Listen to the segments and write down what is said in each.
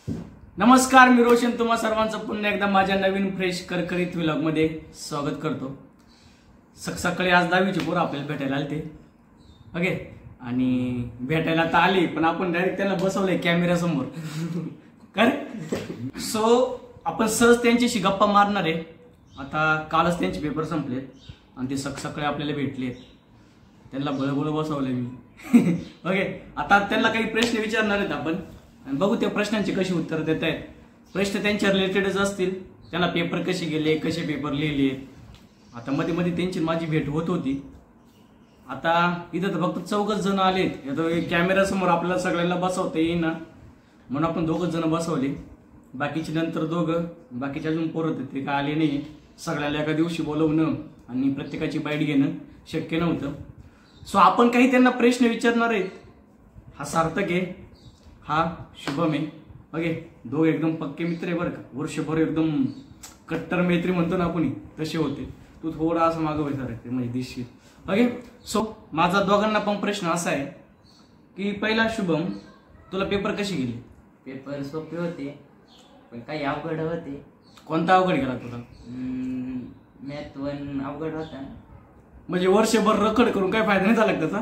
नमस्कार, मी रोशन तुम्हा सर्वांचं पुन्हा एकदा माझ्या नवीन फ्रेश करकरीत व्लॉग मध्ये स्वागत करतो। सकाळी आज 10वीचे पोरं आपल्याला भेटायला आले ते ओके, आणि भेटायला तर आले पण आपण डायरेक्ट त्यांना बसवलंय कॅमेरा समोर काय। सो आपण सहज त्यांच्याशी गप्पा मारणार आहे। आता कालच त्यांचे पेपर संपलेत आणि ते सकाळी आपल्याला भेटलेत, त्यांना बळबळ बसवलंय मी ओके। आता त्यांना काही प्रश्न विचारणार आहेत आपण आणि बघू त्या प्रश्नांची कशी उत्तर देत आहेत। प्रश्न त्यांच्या रिलेटेडच असतील, त्यांना पेपर कसे गेले, कसे पेपर लिहिले। आता मध्ये मध्ये त्यांची माझी भेट होत होती। आता इथं तर फक्त 4 जण आलेत, कॅमेरा समोर आपल्याला सगळ्यांना बसवता येईना म्हणून आपण 2 जण बसवले, बाकीचे नंतर 2, बाकीचे अजून पोरं ते काय आले नाही। सगळ्याला एका दिवशी बोलवणं आणि प्रत्येकाची बाईट घेणं शक्य नव्हतं। सो आपण काही त्यांना प्रश्न विचारणार आहेत। हा सार्थक आहे, हा शुभम आहे ओके। 2 एकदम पक्के मित्र आहे बरं का, वर्षभर एकदम कट्टर मैत्री म्हणतो ना आपण तसे होते। तू थोडा असं मागं बसायचं म्हणजे दिसशील ओके। सो माझा दोघांना पण प्रश्न असा आहे की पहिला शुभम, तुला पेपर कसे गेले? पेपर सोपे होते पण काही अवघड होते। कोणता अवघड गेला तुला? मॅथ 1 अवघड होता। म्हणजे वर्षभर रखड करून काय फायदा नाही झाला त्याचा?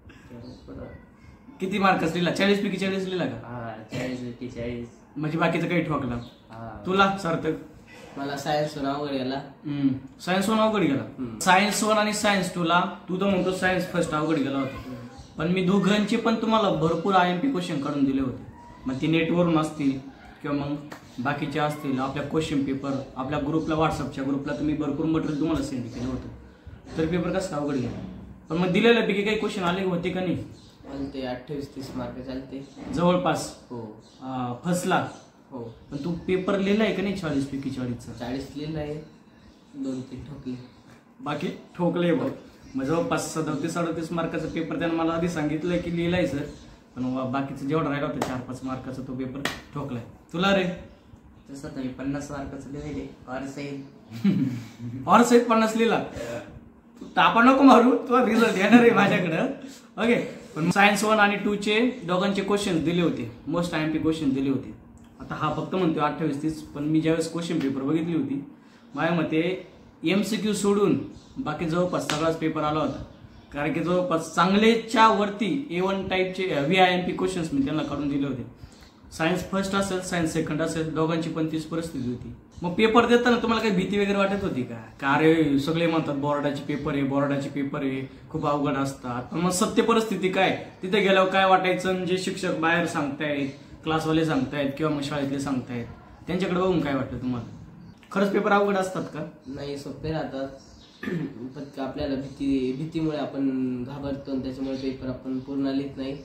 किती मार्क्स लिहिला? 40 पैकी 40 लिहिला का? हा 40 म्हणजे बाकीचं काही ठोकला? तुला सार्थक? मला सायन्स 1 अवघड गेला। सायन्स 1 अवघड गेला। सायन्स 1 आणि सायन्स 2 ला तू तर म्हणतो सायन्स फर्स्ट अवघड गेला होता, पण मी दोघांचे पण तुम्हाला भरपूर IMP क्वेश्चन काढून दिले होते। मग ते नेटवरून असतील किंवा मग बाकीचे असतील, आपल्या क्वेश्चन पेपर आपल्या ग्रुपला, व्हॉट्सअपच्या ग्रुपला तुम्ही भरपूर मटेरियल तुम्हाला सेंड केलं होतं। तर पेपर कसं अवघड गेला? पण मग दिलेल्यापैकी काही क्वेश्चन आले होते का नाही? ते 28-30 मार्क चालते जवळपास। हो फसला हो। पण तू पेपर लिहिलाय का नाही? 40 पैकी 40 40 लिहिलाय, 2-3 ठोकले, बाकी ठोकले बघ। मग जवळपास 37-38 मार्काचा पेपर त्यानं मला आधी सांगितलंय की लिहिलाय सर, पण बाकीचं जेवढा राहिला होता 4-5 मार्काचा तो पेपर ठोकलाय। तुला रे? तसं तर 50 मार्काचं लिहिले और सहित 50 लिहिला। तापा नको मारू, तुला रिझल्ट येणार आहे माझ्याकडं ओके। पण सायन्स 1 आणि 2 चे दोघांचे क्वेश्चन दिले होते, मोस्ट IMP क्वेश्चन दिले होते। आता हा फक्त म्हणतो 28-30, पण मी ज्यावेळेस क्वेश्चन पेपर बघितली होती माझ्या मते MCQ सोडून बाकी जवळपास सगळाच पेपर आला होता, कारण की जवळपास चांगलेच्या वरती A1 टाईपचे VIMP क्वेश्चन्स मी त्यांना काढून दिले होते। सायन्स फर्स्ट असेल, सायन्स सेकंड असेल, दोघांची पण तीच परिस्थिती होती। मग पेपर देताना तुम्हाला काही भीती वगैरे वाटत होती का? अरे सगळे म्हणतात बोर्डाचे पेपर आहे, बोर्डाचे पेपर आहे, खूप अवघड असतात, पण मग सत्य परिस्थिती काय? तिथे गेल्यावर काय वाटायचं? जे शिक्षक बाहेर सांगतायत, क्लासवाले सांगतायत किंवा मग शाळेतले सांगतायत, त्यांच्याकडे बघून काय वाटतं तुम्हाला? खरंच पेपर अवघड असतात का? नाही, सोपे राहतात फक्त आपल्याला भीतीमुळे आपण घाबरतो आणि त्याच्यामुळे पेपर आपण पूर्ण लिहित नाही।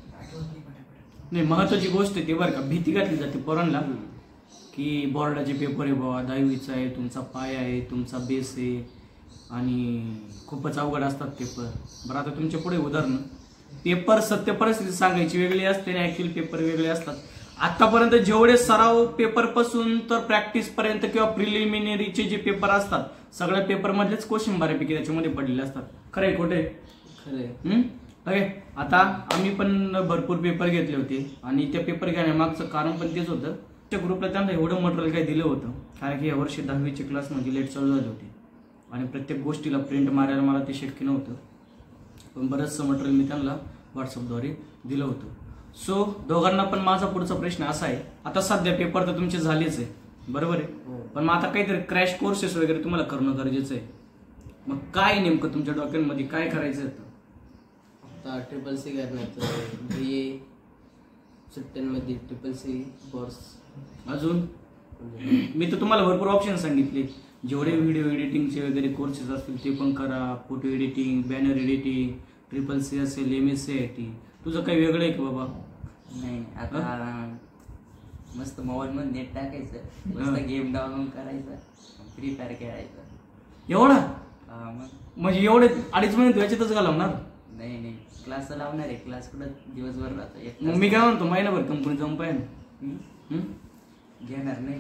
महत्वाची गोष्ट आहे ती बरं का, भीती घातली जाते पोरांना की बोर्डाचे पेपर आहे बाबा, 10वीचा आहे, तुमचा पाय आहे, तुमचा बेस आहे आणि खूपच अवघड असतात पेपर। बरं आता तुमच्या पुढे उदाहरण, पेपर सत्य परिस्थिती सांगायची वेगळी असते आणि ऍक्च्युअल पेपर वेगळे असतात। आतापर्यंत जेवढे सराव पेपर पासून तर प्रॅक्टिस पर्यंत किंवा प्रिलिमिनरीचे जे पेपर असतात, सगळ्या पेपर मधलेच क्वेश्चन बऱ्यापैकी त्याच्यामध्ये पडलेले असतात। खरे खोटे? खरे ओके। आता आम्ही पण भरपूर पेपर घेतले होते आणि त्या पेपर घेण्यामागचं कारण पण तेच होतं, त्या ग्रुपला त्यांना एवढं मटेरियल काय दिलं होतं, कारण की यावर्षी 10वीचे क्लास म्हणजे लेट चालू झाले होते आणि प्रत्येक गोष्टीला प्रिंट मारायला मला ते शक्य नव्हतं, पण बरंचसं मटेरियल मी त्यांना व्हॉट्सअपद्वारे दिलं होतं। सो दोघांना पण माझा पुढचा प्रश्न असा आहे, आता सध्या पेपर तर तुमचे झालेच आहे बरोबर आहे, पण मग आता काहीतरी क्रॅश कोर्सेस वगैरे तुम्हाला करणं गरजेचं आहे। मग काय नेमकं तुमच्या डॉक्युमेंटमध्ये काय करायचं आहे? आता CCC करण्याचं, BA सुट्ट्यांमध्ये CCC कोर्स। अजून मी तर तुम्हाला भरपूर ऑप्शन सांगितले, जेवढे व्हिडिओ एडिटिंगचे वगैरे कोर्सेस असतील ते पण करा, photo editing, banner editing, CCC असेल, MSc IT। तुझं काही वेगळं आहे की बाबा? नाही, आता मस्त मोबाईल मध्ये नेट टाकायचं, मस्त गेम डाउनलोड करायचा, फ्री फायर खेळायचं। एवढा? म्हणजे एवढे 2.5 महिने तू याच्यातच घालवणार? नाही, क्लास लावणार आहे, क्लास कुठं दिवसभर राहतो। मग मी काय म्हणतो, महिनाभर कंपनी जाऊन पाहिजे घेणार नाही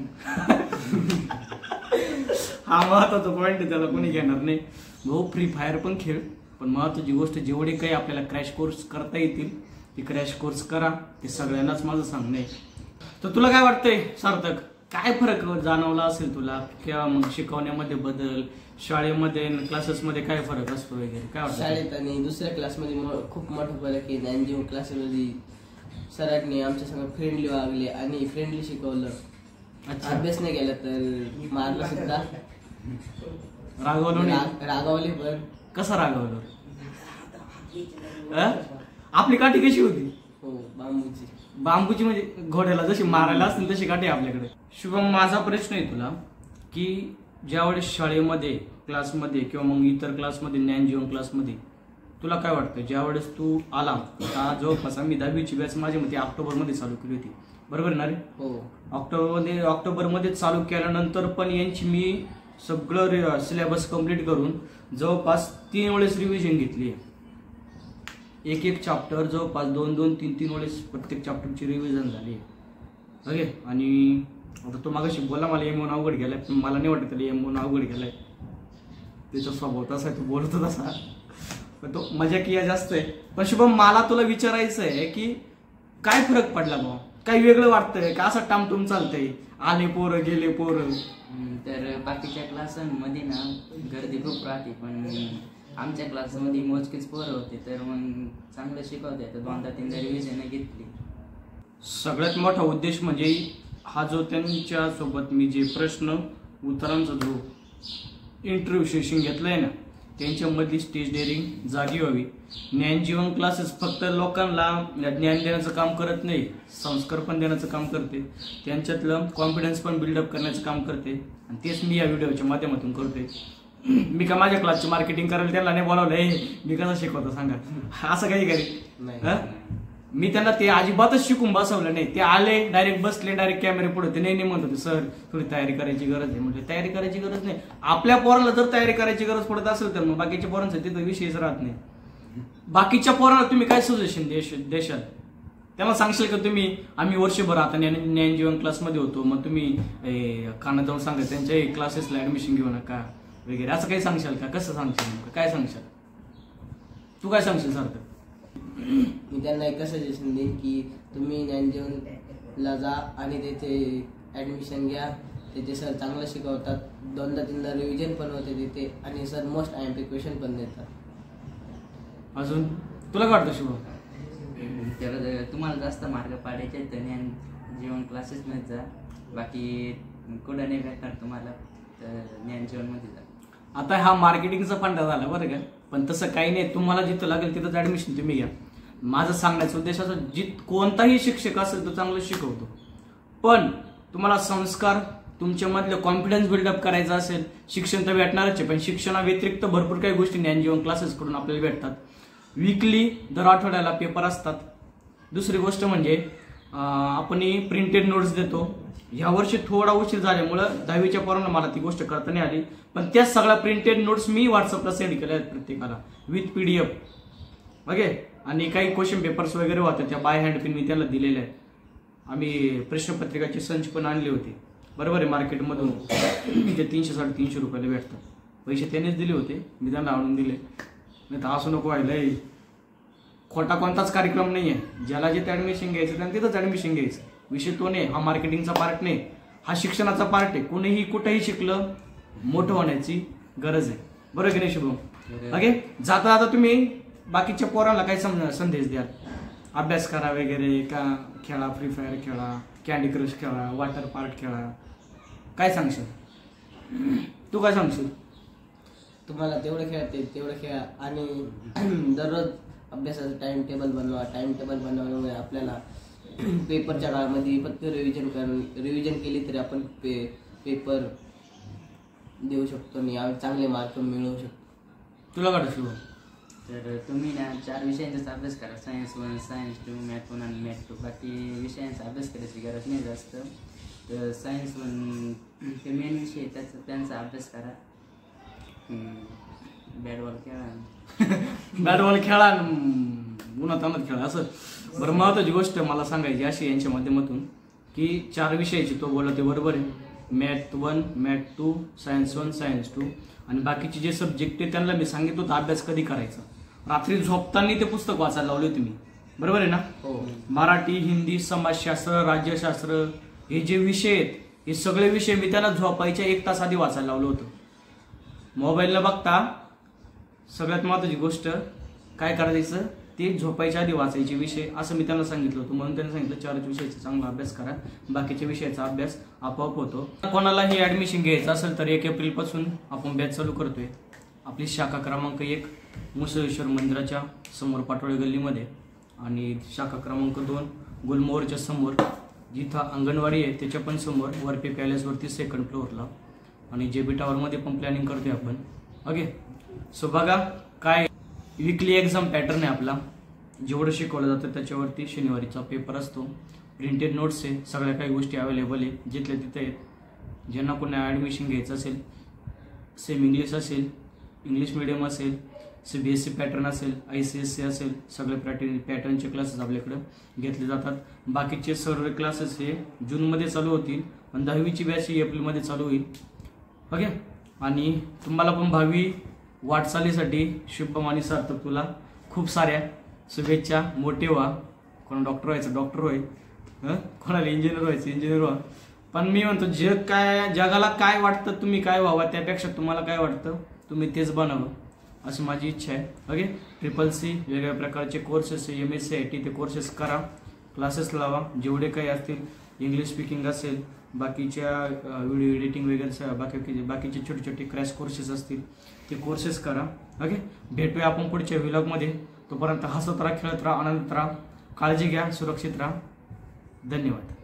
हा महत्वाचा पॉईंट आहे, त्याला कोणी घेणार नाही भाऊ। फ्री फायर पण खेळ, पण महत्वाची गोष्ट जेवढे काही आपल्याला क्रॅश कोर्स करता येतील ते क्रॅश कोर्स करा, ते सगळ्यांनाच माझं सांगणं आहे। तर तुला काय वाटतंय सार्थक, काय फरक जाणवला असेल तुला किंवा मग शिकवण्यामध्ये बदल, शाळेमध्ये क्लासेसमध्ये काय फरक असतो वगैरे काय वाटतं? शाळेत आणि दुसऱ्या क्लासमध्ये खूप मोठा फरक आहे. ज्ञानजीवन क्लासमध्ये सरांनी आमच्या संग फ्रेंडली वागले आणि फ्रेंडली शिकवलं. अच्छा. अभ्यास नाही केला तर मारलं सुद्धा, रागवलं नाही? रागावले पण. कसं रागवलं? आपली काठी कशी होती? हो, बांबूची. बांबूची म्हणजे घोड्याला जशी मारायला असतील तशी काठी आपल्याकडे. शुभम, माझा प्रश्न आहे तुला की ज्यावेळेस शाळेमध्ये क्लासमध्ये किंवा मग इतर क्लासमध्ये ज्ञानजीवन क्लासमध्ये तुला काय वाटतं, ज्यावेळेस तू आला का जवळपास आम्ही 10वीची बॅच माझ्या मते ऑक्टोबरमध्ये चालू केली होती, बरोबर ना रे? हो. ऑक्टोबरमध्ये चालू केल्यानंतर पण यांची मी सगळं सिलेबस कंप्लीट करून जवळपास 3 वेळेस रिव्हिजन घेतली आहे. एक चॅप्टर जवळपास 2-3 वेळेस प्रत्येक चॅप्टरची रिव्हिजन झाली आहे. ओके. आणि आता तो मागाशी बोला मला एम1 अवघड गेलाय, पण मला नाही वाटत त्याला एम1 अवघड गेलाय. त्याचा स्वभाव तसा आहे, तो बोलतो तसा, पण तो मजा किया जास्त आहे. पण शुभम, मला तुला विचारायचं आहे की काय फरक पडला भाऊ, काही वेगळं वाटतंय का, असं टामटूम चालतंय, आले पोरं गेले पोरं? तर बाकीच्या क्लासांमध्ये ना गर्दी खूप राहते, पण आमच्या क्लासमध्ये मोजकेच पोरं होते, तर मग चांगलं शिकवते. तर 2-3 रिव्हिजन घेतली. सगळ्यात मोठा उद्देश म्हणजे हा जो त्यांच्या सोबत मी जे प्रश्न उत्तरांचा जो इंटरव्ह्यू सेशन घेतलंय ना, त्यांच्यामधली स्टेज डेअरिंग जागी व्हावी. ज्ञानजीवन क्लासेस फक्त लोकांना ज्ञान देण्याचं काम करत नाही, संस्कार पण देण्याचं काम करते, त्यांच्यातलं कॉन्फिडन्स पण बिल्डअप करण्याचं काम करते. आणि तेच मी या व्हिडिओच्या माध्यमातून करतोय. मी का माझ्या क्लासची मार्केटिंग करायला त्यांना नाही बोलावलंय, मी कसं शिकवतो सांगा, असं काही करी. मी त्यांना ते अजिबातच शिकून बसवलं नाही. ते आले, डायरेक्ट बसले, डायरेक्ट कॅमेरे पुढे. ते नाही म्हणत होते सर थोडी तयारी करायची गरज आहे. म्हणजे तयारी करायची गरज नाही. आपल्या पोराला जर तयारी करायची गरज पडत असेल तर मग बाकीच्या पोरांचा तिथं विषयच राहत नाही. बाकीच्या पोराला तुम्ही काय सजेशन देशाल? त्यांना सांगशील का तुम्ही आम्ही वर्षभर आता ज्ञानजीवन क्लासमध्ये होतो, मग तुम्ही कानात जाऊन सांगा त्यांच्या क्लासेसला ऍडमिशन घेऊ नका वगैरे, असं काही सांगशाल का? कसं सांगशाल, काय सांगशाल तू, काय सांगशील सारखं? मी त्यांना एक सजेशन देईन की तुम्ही ज्ञानजीवनला जा आणि तिथे ऍडमिशन घ्या. तिथे सर चांगलं शिकवतात, 2-3 रिव्हिजन पण होते तिथे, आणि सर मोस्ट IMP क्वेश्चन पण देतात. अजून तुला काय वाटतं शुभ? तर तुम्हाला जास्त मार्क पाडायचे तर ज्ञानजीवन क्लासेसमध्ये जा, बाकी कुठं नाही भेटणार तुम्हाला तर ज्ञानजीवनमध्ये जा. आता हा मार्केटिंगचा फंडा झाला बरं का, पण तसं काही नाही. तुम्हाला जिथं लागेल तिथंच ऍडमिशन तुम्ही घ्या. माझं सांगण्याचा उद्देश असा, कोणताही शिक्षक असेल तो चांगलं शिकवतो, पण तुम्हाला संस्कार, तुमच्यामधलं कॉन्फिडन्स बिल्डअप करायचा असेल, शिक्षण तर भेटणारच आहे, पण शिक्षणाव्यतिरिक्त भरपूर काही गोष्टी ज्ञानजीवन क्लासेस कडून आपल्याला भेटतात. वीकली दर आठवड्याला पेपर असतात. दुसरी गोष्ट म्हणजे आपण प्रिंटेड नोट्स देतो. ह्या वर्षी थोडा उशीर झाल्यामुळं 10वीच्या पोरांना मला ती गोष्ट करता नाही आली, पण त्या सगळ्या प्रिंटेड नोट्स मी व्हॉट्सअपला सेंड केल्या आहेत प्रत्येकाला विथ PDF. ओके. आणि काही क्वेश्चन पेपर्स वगैरे होते त्या बाय हँड पिन मी त्याला दिलेल्या आहेत. आम्ही प्रश्नपत्रिकाचे संच पण आणले होते, बरोबर आहे, मार्केटमधून. ते 300-350 रुपयाला भेटतात. पैसे त्यानेच दिले होते, मी त्यांना आणून दिले. नाही तर असं नको व्हायला. खोटा कोणताच कार्यक्रम नाही आहे. ज्याला जिथे ऍडमिशन घ्यायचं त्यांना तिथंच ऍडमिशन घ्यायचं. विषय तो नाही. हा मार्केटिंगचा पार्ट नाही, हा शिक्षणाचा पार्ट आहे. कोणीही कुठेही शिकलं मोठं होण्याची गरज आहे, बरोबर की नाही शुभम? ओके. जाता जाता तुम्ही बाकीच्या पोरांना काय संदेश द्याल? अभ्यास करा वगैरे का, खेळा, फ्री फायर खेळा, कॅन्डी क्रश खेळा, वॉटर पार्क खेळा, काय सांगशील तू? काय सांगशील? तुम्हाला तेवढं खेळते तेवढं खेळा, आणि दररोज अभ्यासाचं टाइम टेबल बनवा. टाइम टेबल बनवल्यामुळे आपल्याला पेपरच्या काळामध्ये फक्त रिव्हिजन केली तरी आपण पेपर देऊ शकतो आणि चांगले मार्क मिळवू शकतो. तुला काय वाटतं? तर तुम्ही ना 4 विषयांचाच अभ्यास करा, सायन्स 1, सायन्स 2, मॅथ 1 आणि मॅथ 2. बाकी विषयांचा अभ्यास करायची गरज नाही जास्त. तर सायन्स 1 ते मेन विषय त्यांचा अभ्यास करा. बॅट बॉल खेळा, बॅट बॉल खेळा, उन्हात तानात खेळा. असं बरं, महत्वाची गोष्ट मला सांगायची अशी यांच्या माध्यमातून की 4 विषयाची तो बोला ते बरोबर आहे. मॅथ 1, मॅथ 2, सायन्स 1, सायन्स 2, आणि बाकीचे जे सब्जेक्ट आहे त्यांना मी सांगितलं होतं अभ्यास कधी करायचा. रात्री झोपताना ते पुस्तक वाचायला लावले होते मी. बरोबर आहे ना? हो. मराठी, हिंदी, समाजशास्त्र, राज्यशास्त्र हे जे विषय आहेत हे सगळे विषय मी त्यांना झोपायच्या 1 तास आधी वाचायला लावलं होतं. मोबाईल न बघता सगळ्यात महत्त्वाची गोष्ट काय करायचं ते झोपायच्या आधी वाचायचे विषय असं मी त्यांना सांगितलं होतं. म्हणून त्यांनी सांगितलं 4 विषयाचा चांगला अभ्यास करा, बाकीच्या विषयाचा अभ्यास आपोआप होतो. कोणालाही ऍडमिशन घ्यायचं असेल तर 1 एप्रिलपासून आपण बॅच चालू करतोय. आपली शाखा क्रमांक 1 मुसळेश्वर मंदिराच्या समोर पाटोळे गल्लीमध्ये आणि शाखा क्रमांक 2 गुलमोहरच्या समोर, जिथं अंगणवाडी आहे त्याच्या पण समोर वरपे पॅलेसवरती 2nd फ्लोअरला, आणि JB टावरमध्ये पण प्लॅनिंग करतोय आपण. ओके, सो बघा काय वीकली एक्झाम पॅटर्न आहे आपला. जेवढं शिकवलं जातं त्याच्यावरती शनिवारीचा पेपर असतो. प्रिंटेड नोट्स आहे, सगळ्या काही गोष्टी अवेलेबल आहे, जिथल्या तिथे आहेत. ज्यांना कोणा ॲडमिशन घ्यायचं असेल, सेम इंग्लिश असेल, इंग्लिश मिडियम असेल, CBSE पॅटर्न असेल, ICSE असेल, सगळे पॅटर्नचे क्लासेस आपल्याकडं घेतले जातात. बाकीचे सर्व क्लासेस हे जूनमध्ये चालू होतील आणि 10वीची बॅच ही एप्रिलमध्ये चालू होईल. ओके, आणि तुम्हाला पण भावी वाटचालीसाठी शुभम आणि सार्थक तुला खूप साऱ्या शुभेच्छा. मोठे व्हा, कोणा डॉक्टर व्हायचं डॉक्टर होय, कोणाला इंजिनियर व्हायचं इंजिनियर व्हा. पण मी म्हणतो जगाला काय वाटतं तुम्ही काय व्हावं, त्यापेक्षा तुम्हाला काय वाटतं तुम्ही तेच बनावं अशी माझी इच्छा आहे. ओके, CCC वेगवेगळ्या प्रकारचे कोर्सेस, MSc IT ते कोर्सेस करा, क्लासेस लावा. जेवढे काही असतील, इंग्लिश स्पीकिंग असेल, बाकीच्या व्हिडिओ एडिटिंग वगैरे बाकीचे छोटे छोटे क्रॅश कोर्सेस असतील ते कोर्सेस करा. ओके, भेटूया आपण पुढच्या व्लॉगमध्ये. तोपर्यंत हसत राहा, खेळत राहा, आनंदात राहा, काळजी घ्या, सुरक्षित राहा. धन्यवाद.